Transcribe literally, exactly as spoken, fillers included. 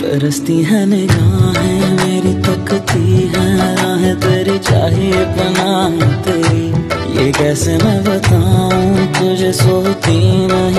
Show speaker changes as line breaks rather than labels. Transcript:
तरसती है निगाहें मेरी, तकती है राहें तेरी, चाहिए पनाह तेरी। ये कैसे मैं बताऊं तुझे, सोती नहीं